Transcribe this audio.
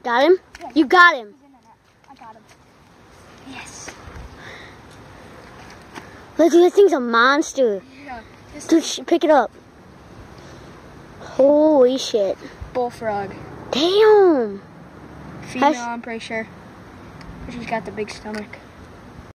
Got him? Yeah, You got him. He's in the net. I got him. Yes. Look, this thing's a monster. Yeah. Dude, pick it up. Holy shit. Bullfrog. Damn. Female, I'm pretty sure. She's got the big stomach.